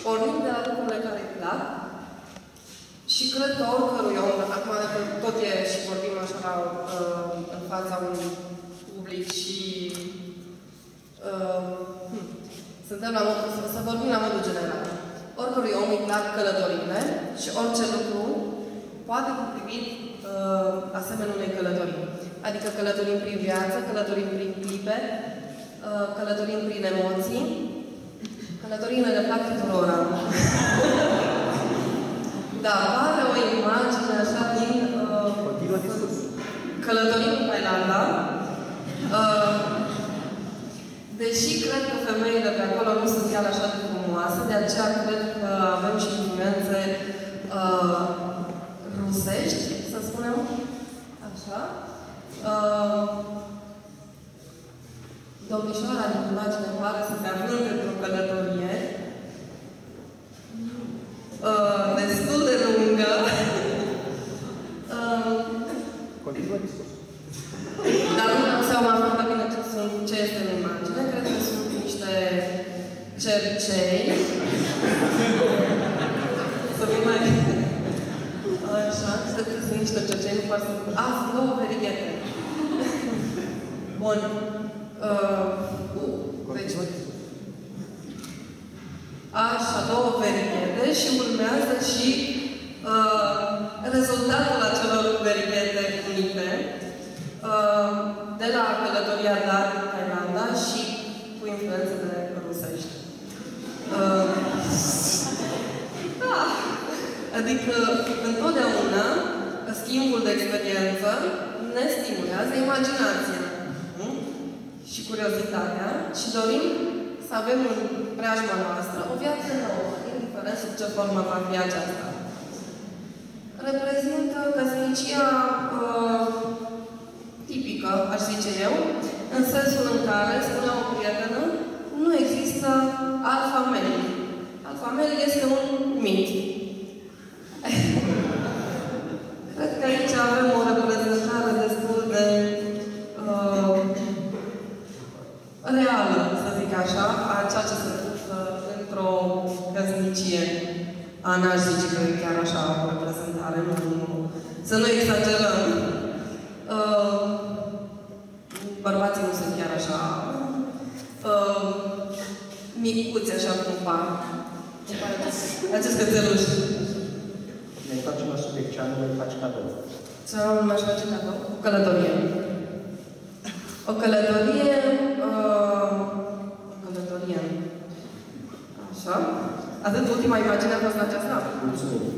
pornim de la lucrurile care îi plac și cred că oricărui om, acum că tot e și vorbim așa în fața unui public și suntem la modul, să vorbim la modul general. Oricărui om îi plac călătorile și orice lucru poate fi privit asemenea unei călătorii. Adică călătorim prin viață, călătorim prin clipe, călătorim prin emoții. Călătorile le plac tuturora. Da, apare o imagine așa din călătorii în Thailanda. Deși cred că femeile pe acolo nu sunt chiar așa de frumoase, de aceea cred că avem și influențe rusești, să spunem așa. Domnișoara din imagine pare să se află într-o călătorie destul de lungă. Continuă discursul. Dar nu am seama foarte bine ce este în imagine. Cred că sunt niște cercei. Să fim mai... Așa, cred că sunt niște cercei, nu poate să... sunt două verighete. Bun. Deci... Așa, două verighete și urmează și rezultatul acelor verighete unite de la călătoria Dar din Thailanda și cu influențele rusești. Da. Adică, întotdeauna, schimbul de experiență ne stimulează imaginația și curiozitatea și dorim să avem în preajma noastră o viață nouă, indiferent sub ce formă va fi aceasta. Reprezintă căsnicia tipică, aș zice eu, în sensul în care, spunea o prietenă, nu există alfa male. Alfa male este un mit. Cred că aici avem o reprezentare destul de reală, să zic așa, a ceea ce se întâmplă într-o căsnicie. N-aș zice că e chiar așa o reprezentare, să nu exagerăm. Bărbații nu sunt chiar așa micuți, așa cum par. Acest cățeluș. Ne facem la subiect. Ce anume îi faci cadou? Ce anume mi-aș face cadou? O călătorie. O călătorie... O călătorie. Așa. Atât ultima imagine a fost aceasta? Mulțumim.